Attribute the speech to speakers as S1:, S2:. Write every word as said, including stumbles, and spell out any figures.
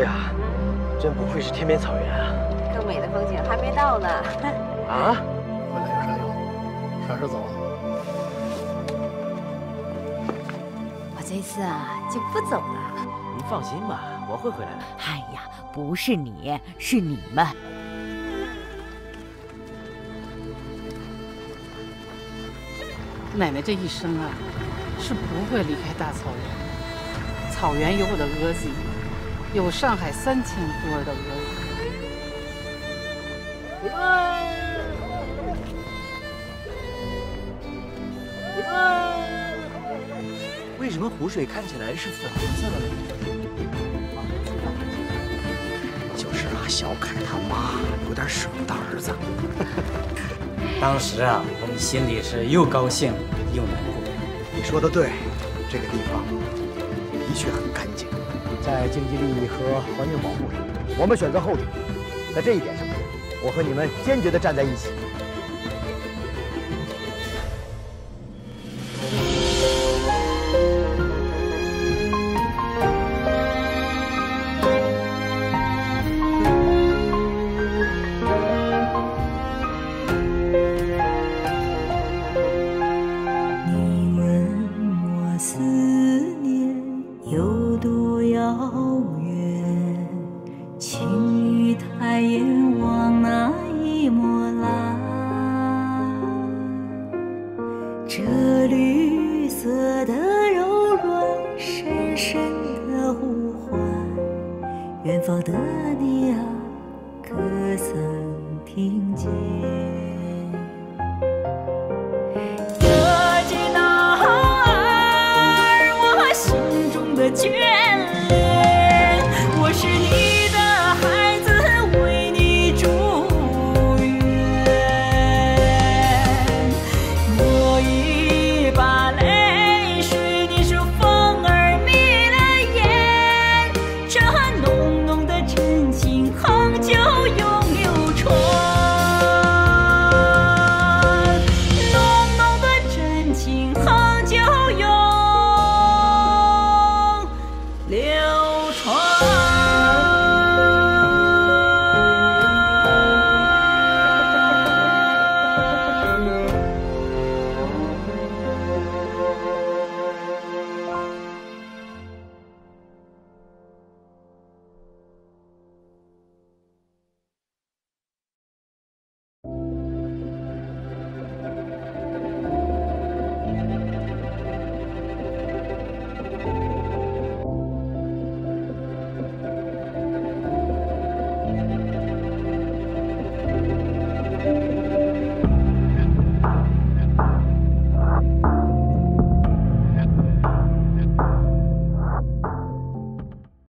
S1: 呀，真不愧是天边草原啊！
S2: 更美的风景还没到呢。
S1: 啊？
S3: 回来有啥用？啥时候走啊？
S4: 我这次啊就不走了。
S5: 您放心吧，我会回来的。
S4: 哎呀，不是你，是你们。
S6: 奶奶这一生啊，是不会离开大草原。草原有我的蛾子，有上海三千户儿的蛾子。
S5: 为什么湖水看起来是粉红色的呢？
S7: 就是啊，小凯他妈有点舍不得儿子。
S8: 当时啊，我们心里是又高兴又难过。
S7: 你说的对，这个地方的确很干净。在经济利益和环境保护上，我们选择后者。在这一点上，我和你们坚决地站在一起。
S4: 决